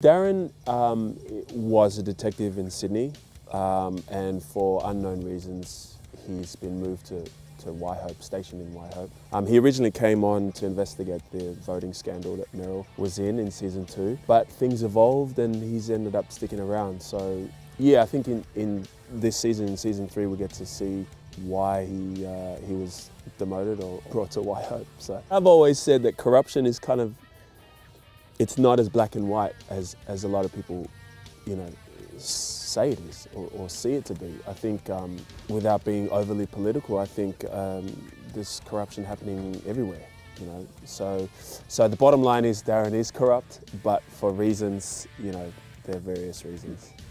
Darren was a detective in Sydney, and for unknown reasons he's been moved to Waihope, stationed in Waihope. He originally came on to investigate the voting scandal that Merrill was in season 2, but things evolved and he's ended up sticking around. So yeah, I think in this season, in season 3, we get to see why he was demoted or brought to Waihope. So I've always said that corruption is kind of, it's not as black and white as a lot of people, you know, say it is or see it to be. I think without being overly political, I think there's corruption happening everywhere, you know. So the bottom line is Darren is corrupt, but for reasons, you know, there are various reasons.